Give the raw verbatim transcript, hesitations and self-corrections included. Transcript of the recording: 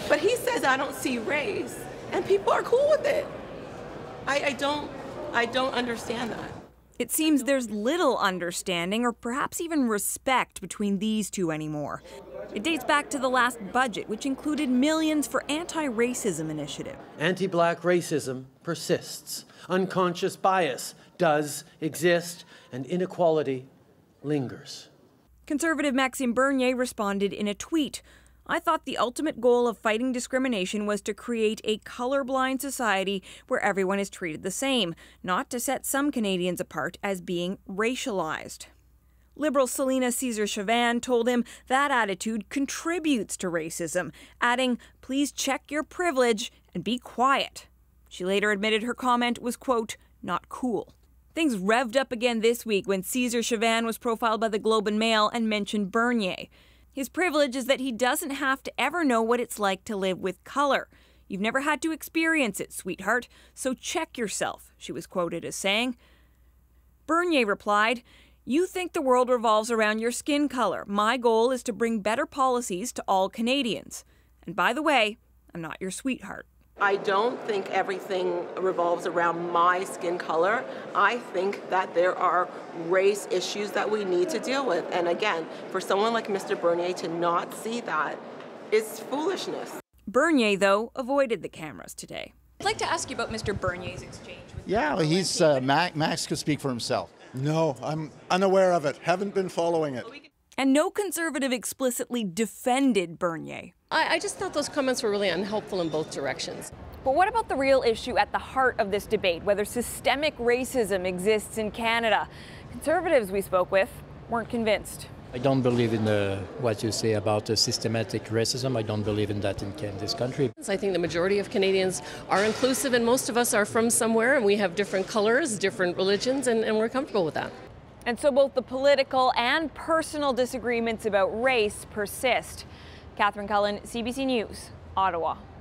But he says, I don't see race, and people are cool with it. I, I don't, I don't understand that. It seems there's little understanding or perhaps even respect between these two anymore. It dates back to the last budget, which included millions for anti-racism initiative. Anti-black racism persists. Unconscious bias does exist, and inequality lingers. Conservative Maxime Bernier responded in a tweet. I thought the ultimate goal of fighting discrimination was to create a colorblind society where everyone is treated the same, not to set some Canadians apart as being racialized. Liberal Celina Caesar-Chavannes told him that attitude contributes to racism, adding, please check your privilege and be quiet. She later admitted her comment was, quote, not cool. Things revved up again this week when Caesar-Chavannes was profiled by the Globe and Mail and mentioned Bernier. His privilege is that he doesn't have to ever know what it's like to live with color. You've never had to experience it, sweetheart, so check yourself, she was quoted as saying. Bernier replied, you think the world revolves around your skin color. My goal is to bring better policies to all Canadians. And by the way, I'm not your sweetheart. I don't think everything revolves around my skin color. I think that there are race issues that we need to deal with. And again, for someone like Mister Bernier to not see that is foolishness. Bernier, though, avoided the cameras today. I'd like to ask you about Mister Bernier's exchange with Yeah, well, he's uh, Max, Max could speak for himself. No, I'm unaware of it. Haven't been following it. And no Conservative explicitly defended Bernier. I, I just thought those comments were really unhelpful in both directions. But what about the real issue at the heart of this debate, whether systemic racism exists in Canada? Conservatives we spoke with weren't convinced. I don't believe in the, what you say about uh, systematic racism. I don't believe in that in this country. I think the majority of Canadians are inclusive, and most of us are from somewhere, and we have different colors, different religions, and, and we're comfortable with that. And so both the political and personal disagreements about race persist. Catherine Cullen, C B C News, Ottawa.